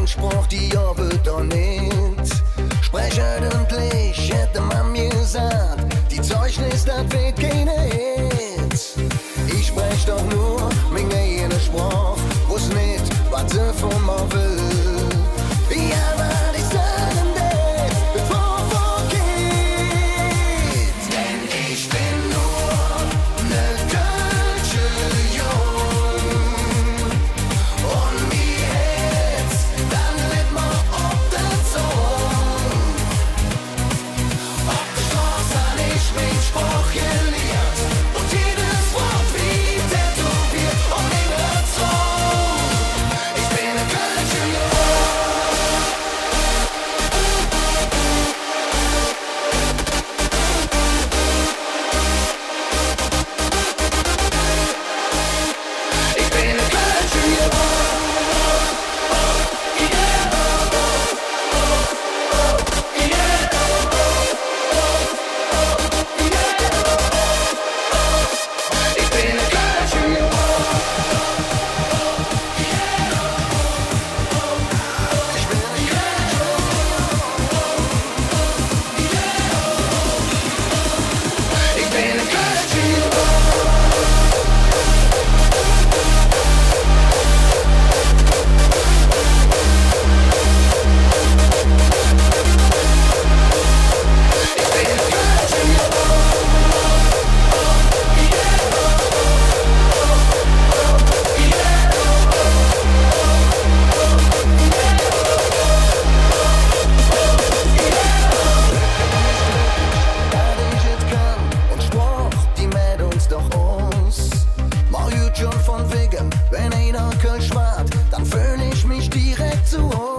Spruch, die ja wird doch nicht. Sprech öffentlich, hätte man mir gesagt, die Zeugnis, das wird keine Hits. Ich sprech doch nur mit jeder Spruch, wo's nicht, was sie von mir will. Ja, was ich sagen will, bevor vorgeht. Denn ich bin nur ne deutsche Jung. Und wie Hits, dann lebt man auf der Zunge. Auf der Straße hab ich mein Spruch gelehrt. Und jedes Wort wie tätowiert und in der Zunge. Ich bin ne deutsche Jung. Ich bin ne deutsche Jung. Ich bin ne deutsche Jung. Ich bin ne deutsche Jung. Ich bin ne deutsche Jung. Dat ich es kann und Spruch, die mäht uns doch aus. Mach gut schon von wegen, wenn einer Kölsch wart, dann fühl ich mich direkt zu Hause.